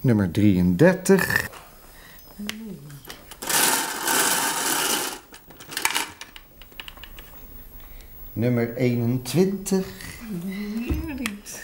Nummer 33. Nummer 21. Hier niet.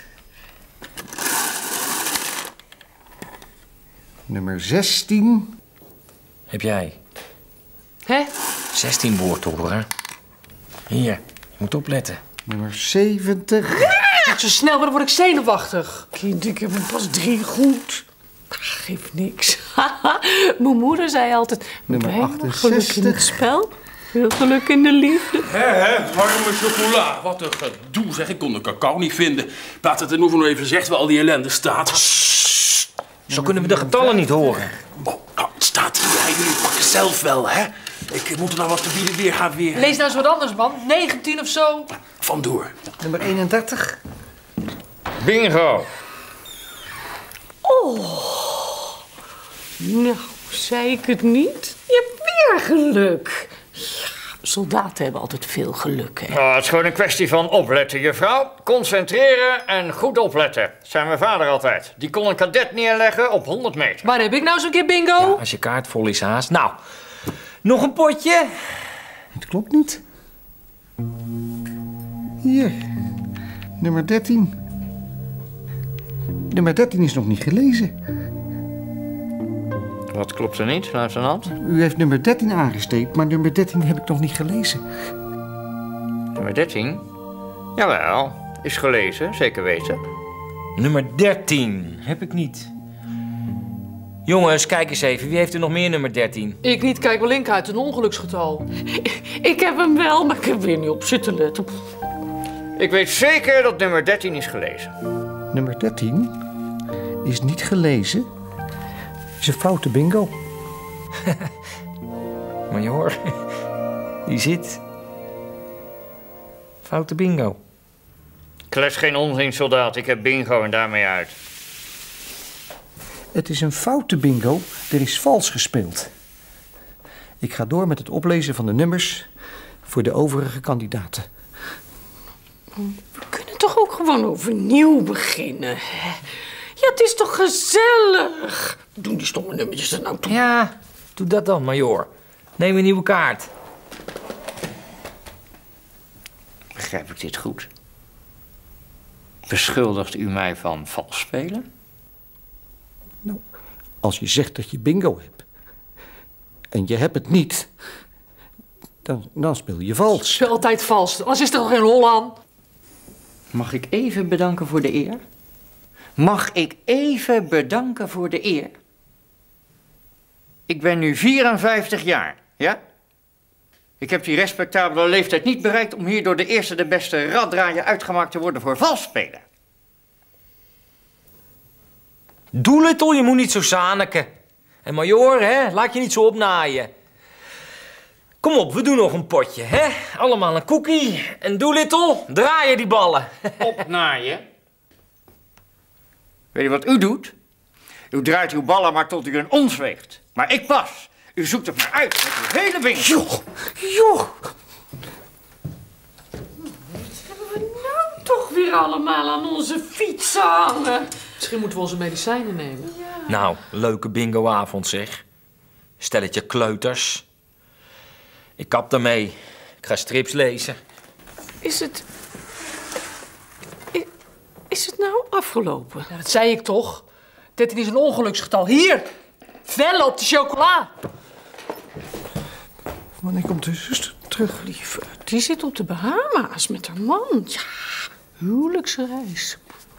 Nummer 16. Heb jij? Hè? 16 woordtoren. Hier, je moet opletten. Nummer 70. Niet zo snel, maar dan word ik zenuwachtig. Kind, ik heb er pas 3 goed. Geeft niks. Mijn moeder zei altijd... Nummer weinig 68. geluk in het spel, veel geluk in de liefde. Hé, warme chocola. Wat een gedoe, zeg. Ik kon de cacao niet vinden. Laat het er nog even zegt waar al die ellende staat. Zo kunnen we de getallen niet horen. Oh, nou, het staat hier. Ja, jullie pakken zelf wel, hè? Ik moet er nou wat te bieden weer gaan weer. Lees nou eens wat anders, man. 19 of zo. Vandoor. Nummer 31. Bingo. Nou, zei ik het niet? Je hebt weer geluk. Ja, soldaten hebben altijd veel geluk, hè. Oh, het is gewoon een kwestie van opletten, juffrouw. Concentreren en goed opletten. Zei mijn vader altijd. Die kon een kadet neerleggen op 100 meter. Waar heb ik nou zo'n keer bingo? Ja, als je kaart vol is, haast. Nou, nog een potje. Het klopt niet. Hier. Nummer 13. Nummer 13 is nog niet gelezen. Wat klopt er niet, luitenant? U heeft nummer 13 aangesteekt, maar nummer 13 heb ik nog niet gelezen. Nummer 13? Jawel, is gelezen, zeker weten. Nummer 13 heb ik niet. Jongens, kijk eens even. Wie heeft er nog meer nummer 13? Ik niet, kijk wel link uit, een ongeluksgetal. Ik heb hem wel, maar ik heb weer niet op zitten letten. Ik weet zeker dat nummer 13 is gelezen. Nummer 13 is niet gelezen. Is een foute bingo. Major, die zit. Foute bingo. Klets geen onzin, soldaat. Ik heb bingo en daarmee uit. Het is een foute bingo. Er is vals gespeeld. Ik ga door met het oplezen van de nummers voor de overige kandidaten. We kunnen toch ook gewoon overnieuw beginnen, hè? Ja, het is toch gezellig? Doen die stomme nummertjes er nou toe? Ja, doe dat dan, Major. Neem een nieuwe kaart. Begrijp ik dit goed? Beschuldigt u mij van vals spelen? Nou, als je zegt dat je bingo hebt en je hebt het niet, dan speel je vals. Speel altijd vals, anders is er toch geen hol aan? Mag ik even bedanken voor de eer? Mag ik even bedanken voor de eer? Ik ben nu 54 jaar, ja? Ik heb die respectabele leeftijd niet bereikt om hier door de eerste de beste raddraaier uitgemaakt te worden voor vals spelen. Doolittle, je moet niet zo zaniken. En Major, hè, laat je niet zo opnaaien. Kom op, we doen nog een potje, hè? Allemaal een cookie. En Doolittle, draaien die ballen. Opnaaien? Weet je wat u doet? U draait uw ballen maar tot u een ons weegt. Maar ik pas. U zoekt het maar uit met uw hele vinger. Joh, joh. Wat hebben we nou toch weer allemaal aan onze fiets hangen? Misschien moeten we onze medicijnen nemen. Ja. Nou, leuke bingoavond zeg. Stelletje kleuters. Ik kap ermee. Ik ga strips lezen. Is het nou afgelopen? Ja, dat zei ik toch. 13 is een ongeluksgetal. Hier! Vellen op de chocola. Wanneer komt de zuster terug? Lieve, die zit op de Bahama's met haar man. Ja, huwelijksreis.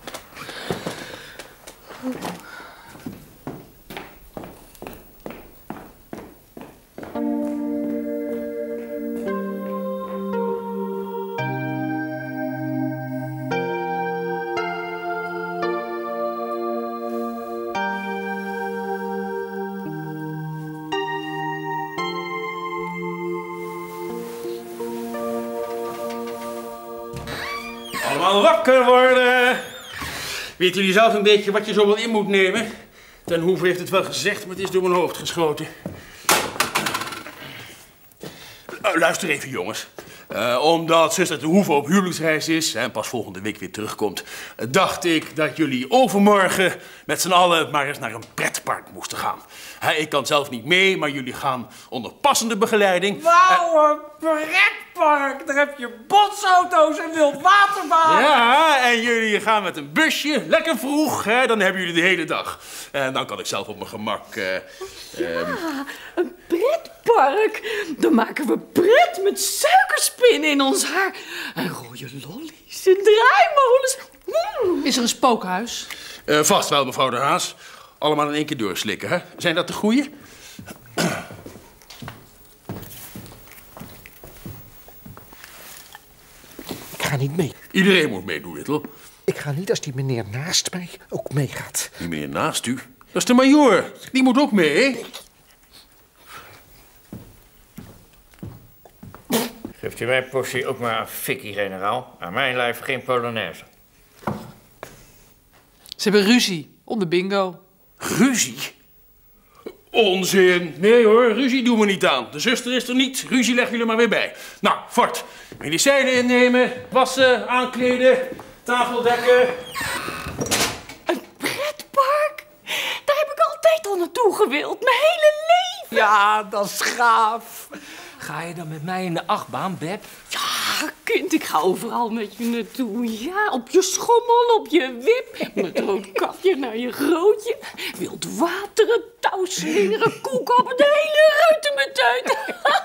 Allemaal wakker worden. Weten jullie zelf een beetje wat je zo wel in moet nemen? Ten Hoeve heeft het wel gezegd, maar het is door mijn hoofd geschoten. Luister even, jongens. Omdat zuster de Hoeve op huwelijksreis is en pas volgende week weer terugkomt, dacht ik dat jullie overmorgen met z'n allen maar eens naar een pretpark moesten gaan. Ik kan zelf niet mee, maar jullie gaan onder passende begeleiding. Wauw, een pretpark! Daar heb je botsauto's en wildwaterbanen. Ja, en jullie gaan met een busje, lekker vroeg, hè, dan hebben jullie de hele dag. En dan kan ik zelf op mijn gemak... Een pretpark. Dan maken we pret met suikerspinnen in ons haar. En rode lollies en draaimolens. Is er een spookhuis? Vast wel, mevrouw de Haas. Allemaal in één keer doorslikken, hè? Zijn dat de goeie? Ik ga niet mee. Iedereen moet meedoen, Little. Ik ga niet als die meneer naast mij ook meegaat. Die meneer naast u? Dat is de majoor. Die moet ook mee, hè? Geeft u mijn portie ook maar een fikkie, generaal. Aan mijn lijf geen Polonaise. Ze hebben ruzie om de bingo. Ruzie? Onzin. Nee hoor, ruzie doen we niet aan. De zuster is er niet. Ruzie leggen jullie maar weer bij. Nou, fort. Medicijnen innemen, wassen, aankleden, tafel dekken. Een pretpark? Daar heb ik altijd al naartoe gewild. Mijn hele leven. Ja, dat is gaaf. Ga je dan met mij in de achtbaan, Beb? Ja, kind, ik ga overal met je naartoe. Ja, op je schommel, op je wip. Met roodkapje naar je grootje. Wild wateren, touwslingeren, koek op de hele ruiten met tuin.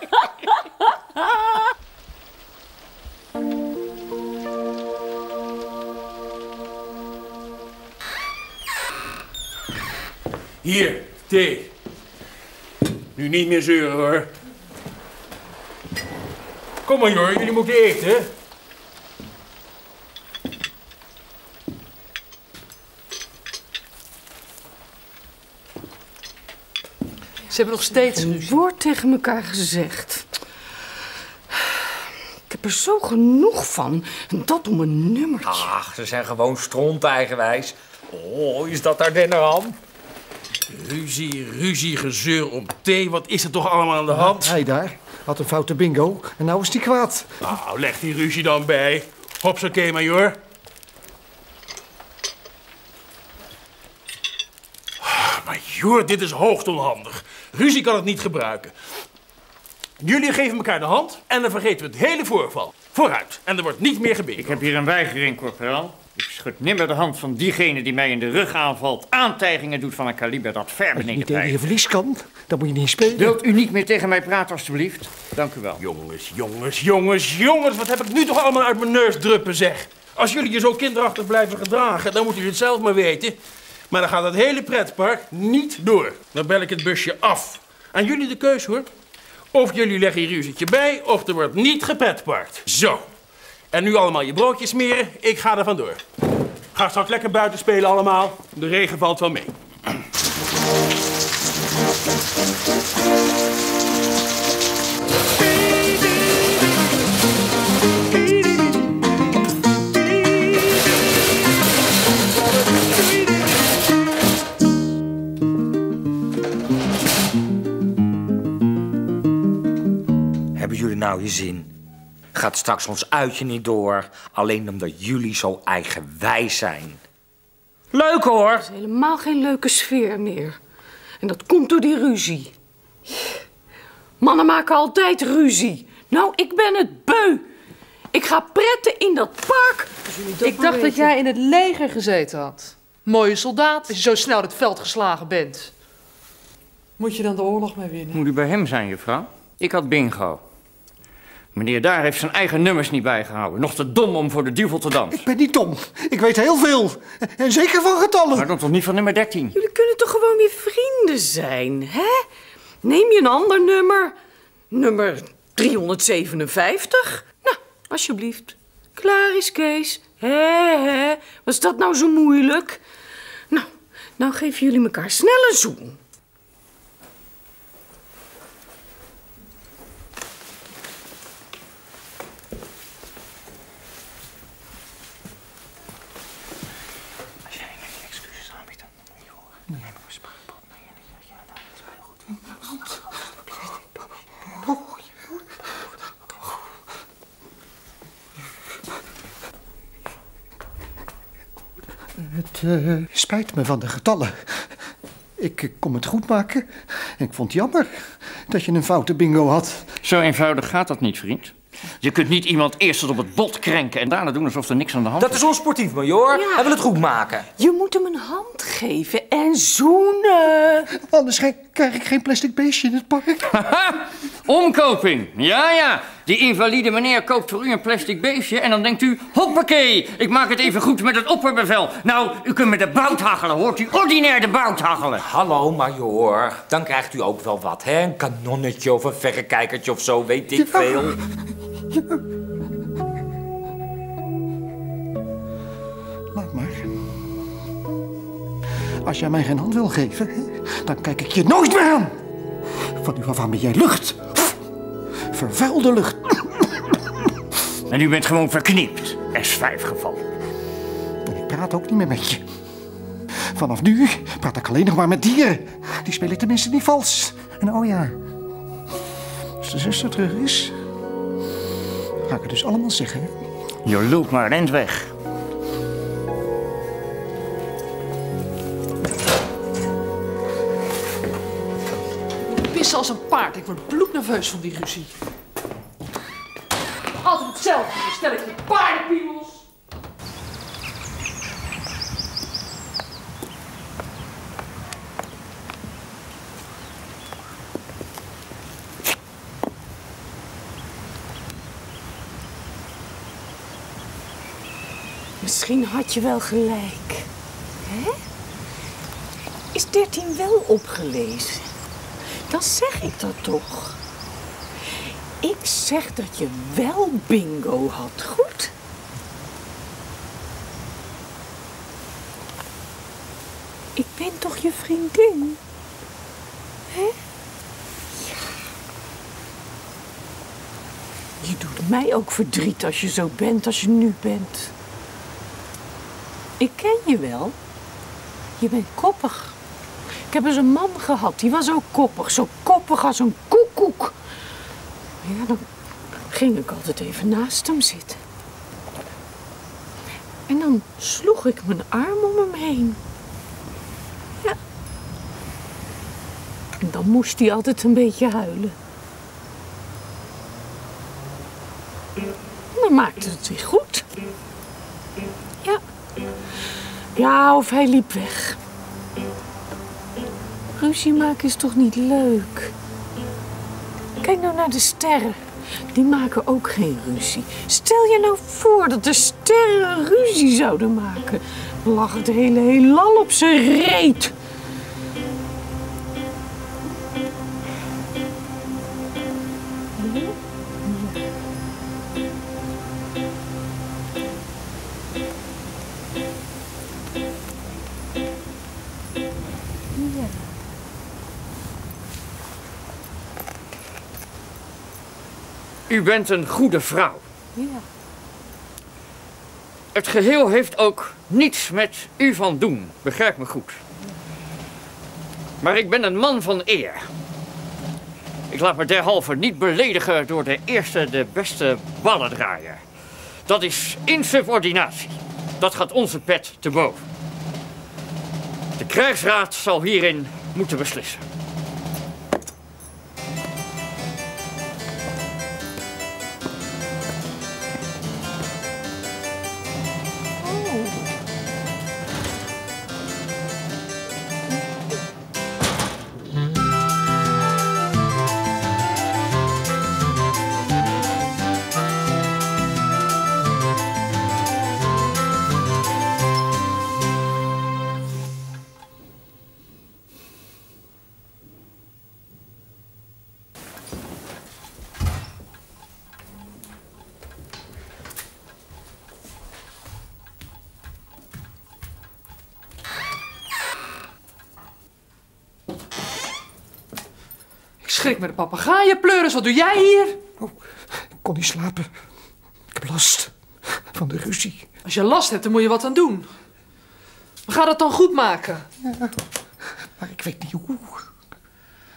Hier, thee. Nu niet meer zeuren, hoor. Kom maar, joh, jullie moeten eten. Ze hebben nog steeds Een ruzie. woord tegen elkaar gezegd. Ik heb er zo genoeg van. En dat om een nummertje. Ach, ze zijn gewoon stront eigenwijs. Oh, is dat Ardennerham? Ruzie, gezeur om thee. Wat is er toch allemaal aan de hand? Hij daar had een foute bingo en nou is hij kwaad. Nou, leg die ruzie dan bij. Hopsakee, majoor. Majoor, dit is hoogst onhandig. Ruzie kan het niet gebruiken. Jullie geven elkaar de hand en dan vergeten we het hele voorval. Vooruit. En er wordt niet meer gebeden. Ik heb hier een weigering, corporaal. Ik schud nimmer de hand van diegene die mij in de rug aanvalt, aantijgingen doet van een kaliber dat ver Als je beneden niet tegen je prijst. verlies kan, dan moet je niet spelen. Wilt u niet meer tegen mij praten, alstublieft? Dank u wel. Jongens, wat heb ik nu toch allemaal uit mijn neus druppen, zeg. Als jullie je zo kinderachtig blijven gedragen, dan moeten jullie het zelf maar weten. Maar dan gaat het hele pretpark niet door. Dan bel ik het busje af. Aan jullie de keus, hoor. Of jullie leggen je ruzietje bij, of er wordt niet gepretparkt. Zo. En nu allemaal je broodjes smeren, ik ga er vandoor. Ga straks lekker buiten spelen allemaal. De regen valt wel mee. Hebben jullie nou je zin? Gaat straks ons uitje niet door, alleen omdat jullie zo eigenwijs zijn. Leuk hoor! Het is helemaal geen leuke sfeer meer. En dat komt door die ruzie. Mannen maken altijd ruzie. Nou, ik ben het beu. Ik ga pretten in dat park. Ik dacht dat jij in het leger gezeten had. Mooie soldaat, als je zo snel het veld geslagen bent. Moet je dan de oorlog mee winnen? Moet u bij hem zijn, juffrouw? Ik had bingo. Meneer daar heeft zijn eigen nummers niet bijgehouden. Nog te dom om voor de duivel te dansen. Ik ben niet dom. Ik weet heel veel. En zeker van getallen. Maar dan toch niet van nummer 13? Jullie kunnen toch gewoon weer vrienden zijn, hè? Neem je een ander nummer. Nummer 357. Nou, alsjeblieft. Klaar is Kees. Hè? Was dat nou zo moeilijk? Nou geven jullie elkaar snel een zoen. spijt me van de getallen. Ik kon het goed maken. En ik vond het jammer dat je een foute bingo had. Zo eenvoudig gaat dat niet, vriend. Je kunt niet iemand eerst tot op het bot krenken en daarna doen alsof er niks aan de hand is. Dat is onsportief, majoor. Hij wil het goed maken. Je moet hem een hand geven en zoenen. Anders krijg ik geen plastic beestje in het park. Omkoping. Ja. Die invalide meneer koopt voor u een plastic beestje en dan denkt u... Hoppakee, ik maak het even goed met het opperbevel. Nou, u kunt met de bout hachelen, hoort u? Ordinair de bout hachelen. Hallo, majoor. Dan krijgt u ook wel wat, hè? Een kanonnetje of een verrekijkertje of zo, weet ik veel. Laat maar. Als jij mij geen hand wil geven, dan kijk ik je nooit meer aan. Van nu af aan ben jij lucht. Vervuilde lucht. En u bent gewoon verknipt. S5 geval. En ik praat ook niet meer met je. Vanaf nu praat ik alleen nog maar met dieren. Die spelen tenminste niet vals. En oh ja, als de zuster terug is, ga ik het dus allemaal zeggen. Hè? Je loopt maar rent weg. Pissen als een paard. Ik word bloednerveus van die ruzie. Altijd hetzelfde. Dan stel ik je paardenpiemels. Misschien had je wel gelijk. Hè? Is 13 wel opgelezen? Dan zeg ik dat toch. Ik zeg dat je wel bingo had, goed? Ik ben toch je vriendin? Hè? Ja. Je doet mij ook verdriet als je zo bent als je nu bent. Ik ken je wel. Je bent koppig. Ik heb eens een man gehad, die was ook koppig. Zo koppig als een koekoek. Ja, dan ging ik altijd even naast hem zitten. En dan sloeg ik mijn arm om hem heen. Ja. En dan moest hij altijd een beetje huilen. En dan maakte het weer goed. Ja. Ja, of hij liep weg. Ruzie maken is toch niet leuk? Kijk nou naar de sterren. Die maken ook geen ruzie. Stel je nou voor dat de sterren ruzie zouden maken. Dan lag het hele heelal op zijn reet. U bent een goede vrouw. Ja. Het geheel heeft ook niets met u van doen. Begrijp me goed. Maar ik ben een man van eer. Ik laat me derhalve niet beledigen door de eerste, de beste ballendraaier. Dat is insubordinatie. Dat gaat onze pet te boven. De krijgsraad zal hierin moeten beslissen. Ik schrik met de papegaaien, Pleuris. Wat doe jij hier? Oh, ik kon niet slapen. Ik heb last van de ruzie. Als je last hebt, dan moet je wat aan doen. We gaan het dan goed maken. Ja, maar ik weet niet hoe.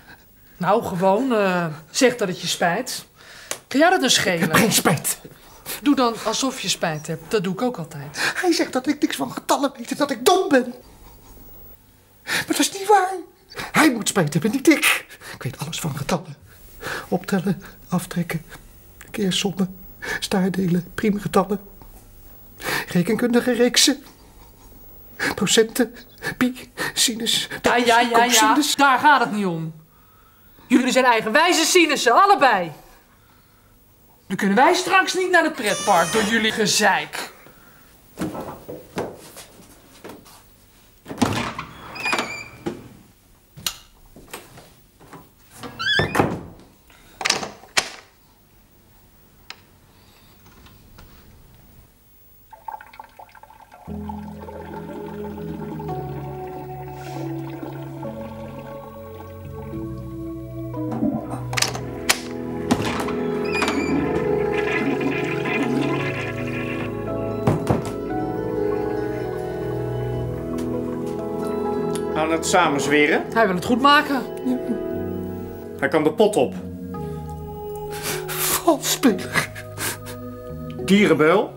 Nou, gewoon zeg dat het je spijt. Kan jij dat dus Ik schelen? heb geen spijt. Doe dan alsof je spijt hebt. Dat doe ik ook altijd. Hij zegt dat ik niks van getallen weet en dat ik dom ben. Maar dat is niet waar. Hij moet spijt hebben, niet ik. Ik weet alles van getallen. Optellen, aftrekken, keersommen, staartdelen, priemgetallen. Rekenkundige reeksen. Procenten, pi, sinus, Ja. cosinus. Daar gaat het niet om. Jullie zijn eigenwijze sinussen, allebei. Nu kunnen wij straks niet naar het pretpark door jullie gezeik. Aan het samenzweren. Hij wil het goed maken. Hij kan de pot op. Valsspeler. Dierenbeul.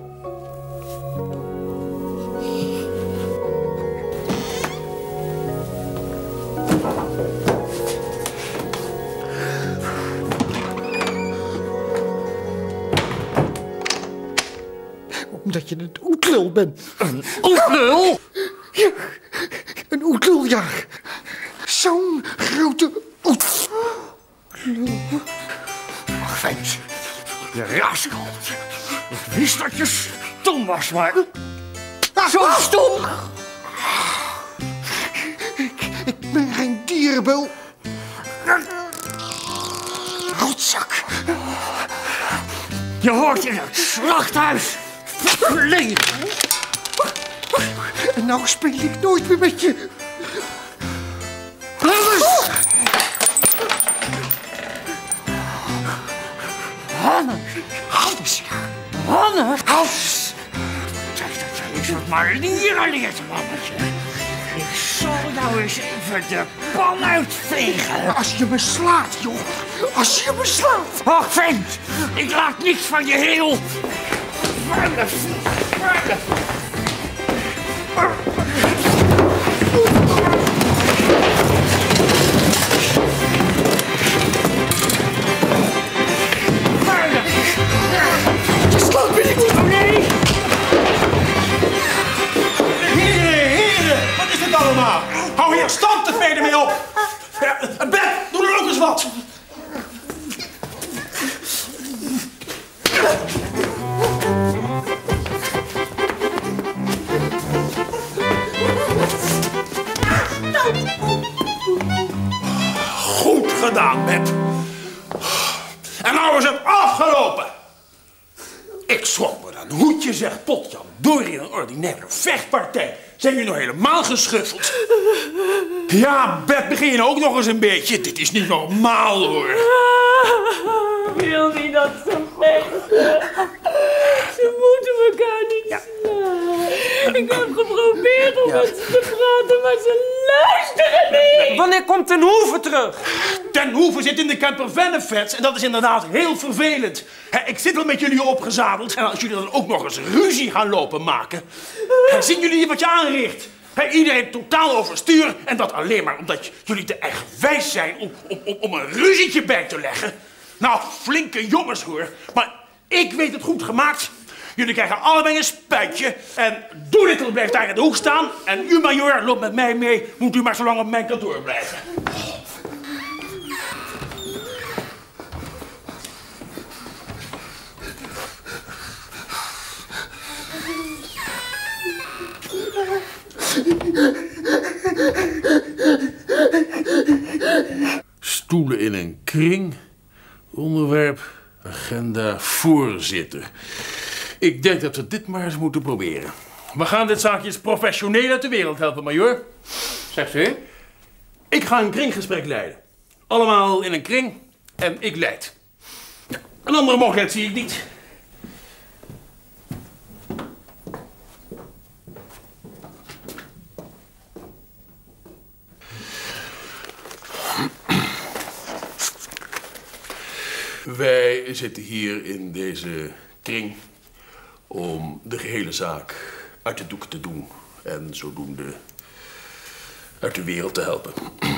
Omdat je een oetlul bent. Een oetlul? Ja, een oetlul, ja. Zo'n grote oetlul. Ach, vent. Je rascal. Ik wist dat je stom was, maar... Zo stom! Ik ben geen dierenbeul. Rotzak. Je hoort in het slachthuis. Verleden. En nou speel ik nooit meer met je. Hannes! Hannes, ja. Hannes! Zeg dat je eens wat manieren leert, mannetje. Ik zal jou eens even de pan uitvegen. Als je me slaat, joh. Als je me slaat. Ach, vent, ik laat niks van je heel. Vuile. Je slaat me niet. Oh nee! Heren, wat is dit allemaal? Hou hier stand te veden mee op. Ja, Beb, doe er ook eens wat. Goed gedaan, Beb. En nou is het afgelopen. Ik schrok me dan hoedje, zegt Potjan. Door in een ordinaire vechtpartij. Zijn jullie nou helemaal geschuffeld? Ja, Beb, begin je ook nog eens een beetje. Dit is niet normaal, hoor. Wil die dat zo vechten? Ze moeten elkaar niet slaan. Ik heb geprobeerd om met ze te praten, maar ze luisteren niet. Wanneer komt Ten Hoeve terug? Ten Hoeve zit in de camper Vennefets en dat is inderdaad heel vervelend. Ik zit al met jullie opgezadeld en als jullie dan ook nog eens ruzie gaan lopen maken... zien jullie wat je aanricht? Iedereen totaal overstuur en dat alleen maar omdat jullie te eigenwijs zijn om een ruzietje bij te leggen. Nou, flinke jongens hoor, maar ik weet het goed gemaakt. Jullie krijgen allebei een spuitje en Doolittle blijft daar in de hoek staan. En u, majoor, loopt met mij mee, moet u maar zo lang op mijn kantoor blijven. Stoelen in een kring. Onderwerp, agenda, voorzitter. Ik denk dat we dit maar eens moeten proberen. We gaan dit zaakje eens professioneel uit de wereld helpen, majoor. Zegt u? Ik ga een kringgesprek leiden. Allemaal in een kring en ik leid. Een andere mogelijkheid zie ik niet. Wij zitten hier in deze kring om de gehele zaak uit de doeken te doen en zodoende uit de wereld te helpen.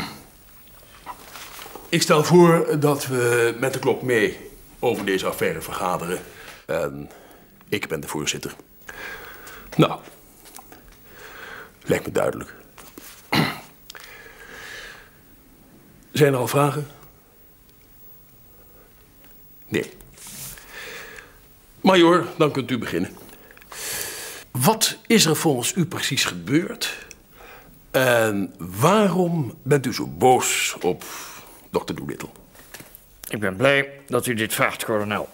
Ik stel voor dat we met de klok mee over deze affaire vergaderen. En ik ben de voorzitter. Nou, lijkt me duidelijk. Zijn er al vragen? Nee. Majoor, dan kunt u beginnen. Wat is er volgens u precies gebeurd? En waarom bent u zo boos op Dr. Doolittle? Ik ben blij dat u dit vraagt, kolonel.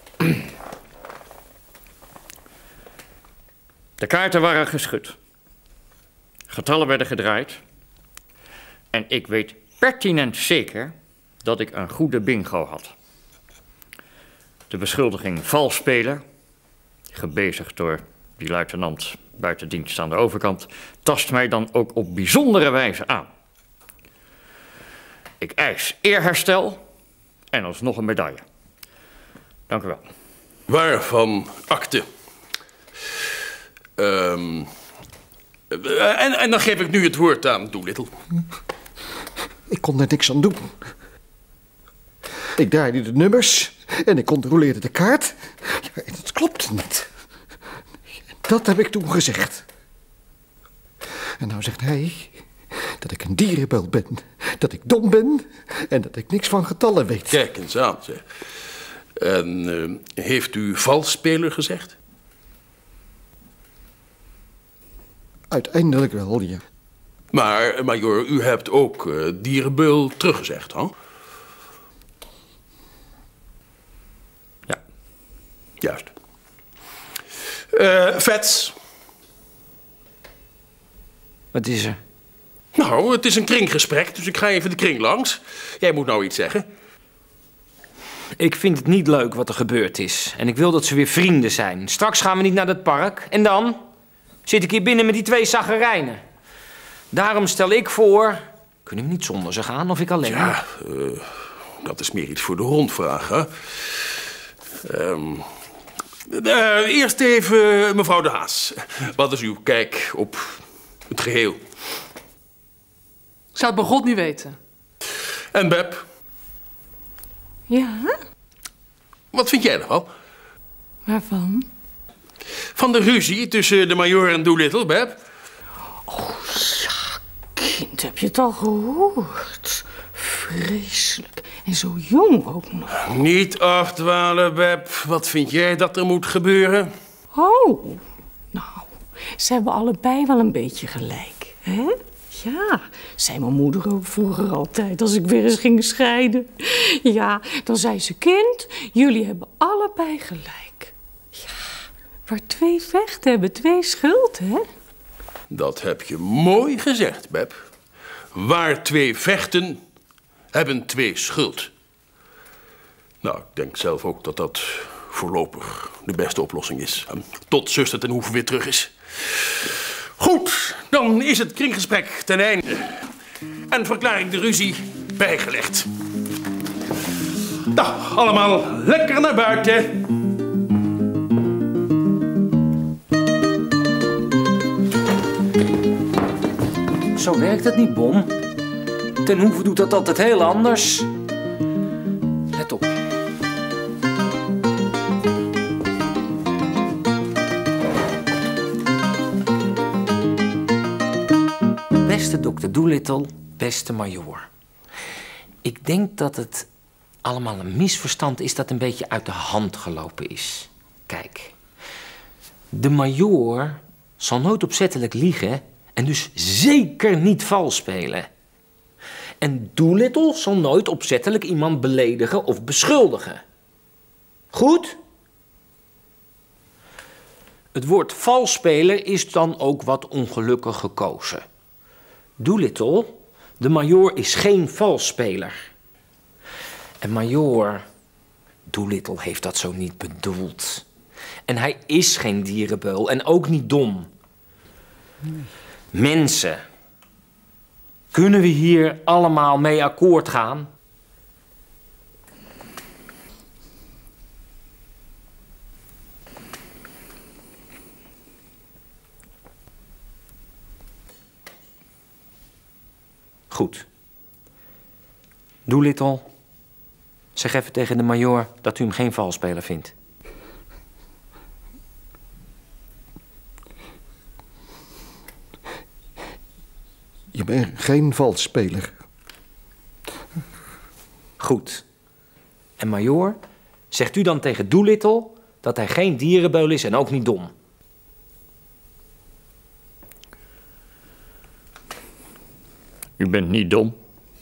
De kaarten waren geschud. Getallen werden gedraaid. En ik weet pertinent zeker dat ik een goede bingo had. De beschuldiging valsspeler, gebezigd door die luitenant buiten dienst aan de overkant, tast mij dan ook op bijzondere wijze aan. Ik eis eerherstel en alsnog een medaille. Dank u wel. Waarvan akte? En dan geef ik nu het woord aan Doolittle. Ik kon er niks aan doen. Ik draaide de nummers en ik controleerde de kaart. Ja, en het klopte niet. Dat heb ik toen gezegd. En nou zegt hij dat ik een dierenbeul ben, dat ik dom ben en dat ik niks van getallen weet. Kijk eens aan, zeg. En heeft u valsspeler gezegd? Uiteindelijk wel, ja. Maar, majoor, u hebt ook dierenbeul teruggezegd, hè? Ja. Juist. Vets. Wat is er? Nou, het is een kringgesprek, dus ik ga even de kring langs. Jij moet nou iets zeggen. Ik vind het niet leuk wat er gebeurd is. En ik wil dat ze weer vrienden zijn. Straks gaan we niet naar het park. En dan zit ik hier binnen met die 2 zaggerijnen. Daarom stel ik voor... Kunnen we niet zonder ze gaan of ik alleen? Ja, dat is meer iets voor de rondvraag, hè? Eerst even mevrouw De Haas. Wat is uw kijk op het geheel? Ik zou het bij God niet weten. En Beb, Ja? wat vind jij ervan? Waarvan? Van de ruzie tussen de majoor en Doolittle, Beb? Kind, heb je het al gehoord? Vreselijk. En zo jong ook nog. Niet afdwalen, Beb. Wat vind jij dat er moet gebeuren? Oh, nou, ze hebben allebei wel een beetje gelijk, hè? Ja, zei mijn moeder ook vroeger altijd als ik weer eens ging scheiden. Ja, dan zei ze, kind, jullie hebben allebei gelijk. Ja, waar 2 vechten hebben 2 schuld, hè? Dat heb je mooi gezegd, Beb. Waar 2 vechten, hebben 2 schuld. Nou, ik denk zelf ook dat dat voorlopig de beste oplossing is. Tot zuster ten Hoeve weer terug is. Goed, dan is het kringgesprek ten einde. En verklaar ik de ruzie bijgelegd. Nou, allemaal lekker naar buiten. Zo werkt het niet, Bom. Ten Hoeve doet dat altijd heel anders. Let op. Beste dokter Doolittle, beste majoor. Ik denk dat het allemaal een misverstand is dat een beetje uit de hand gelopen is. Kijk, de majoor zal nooit opzettelijk liegen en dus zeker niet vals spelen. En Doolittle zal nooit opzettelijk iemand beledigen of beschuldigen. Goed? Het woord valsspeler is dan ook wat ongelukkig gekozen. Doolittle, de majoor, is geen valsspeler. En majoor, Doolittle heeft dat zo niet bedoeld. En hij is geen dierenbeul en ook niet dom. Mensen, kunnen we hier allemaal mee akkoord gaan? Goed. Doolittle, zeg even tegen de majoor dat u hem geen valsspeler vindt. Je bent geen valsspeler. Goed. En majoor, zegt u dan tegen Doolittle dat hij geen dierenbeul is en ook niet dom. U bent niet dom.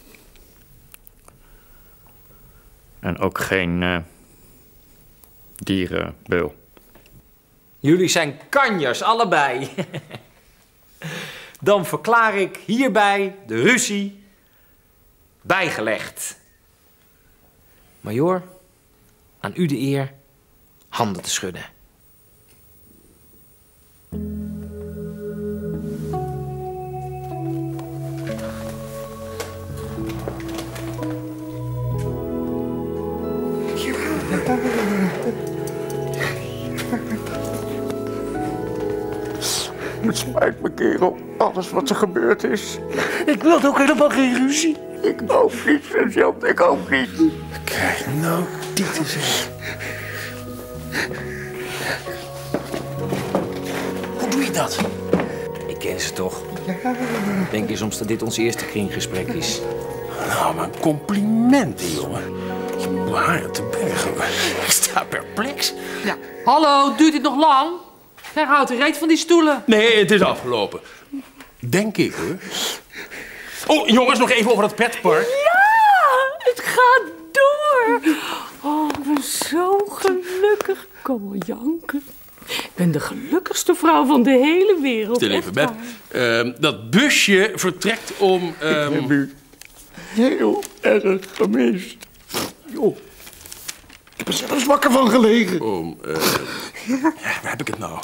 En ook geen dierenbeul. Jullie zijn kanjers, allebei. Dan verklaar ik hierbij de ruzie bijgelegd. Majoor, aan u de eer handen te schudden. Het spijt me, kerel. Alles wat er gebeurd is. Ik wil ook helemaal geen ruzie. Ik ook niet, sergeant. Ik ook niet. Kijk nou, dit is het. Hoe doe je dat? Ik ken ze toch. Denk je soms dat dit ons eerste kringgesprek is? Nou, maar complimenten, jongen. Je haren te bergen. Ik sta perplex. Ja. Hallo, duurt dit nog lang? Hij houdt de reet van die stoelen. Nee, het is afgelopen. Denk ik, hoor. Oh, jongens, nog even over dat pretpark. Ja, het gaat door. Oh, ik ben zo gelukkig. Kom maar janken. Ik ben de gelukkigste vrouw van de hele wereld. Stil even, Beb. Dat busje vertrekt om... Ik heb u heel erg gemist. Joh, ik heb er zelfs wakker van gelegen. Ja, waar heb ik het nou?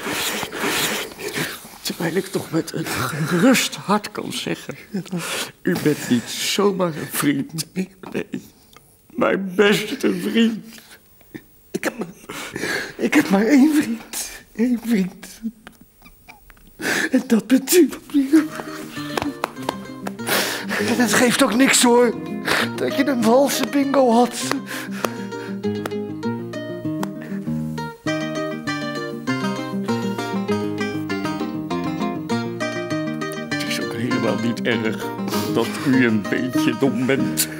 Terwijl ik toch met een gerust hart kan zeggen. U bent niet zomaar een vriend. Nee, mijn beste vriend. Ik heb maar één vriend. Eén vriend. En dat bent u. En dat geeft ook niks hoor. Dat je een valse bingo had. Het is ook helemaal niet erg dat u een beetje dom bent.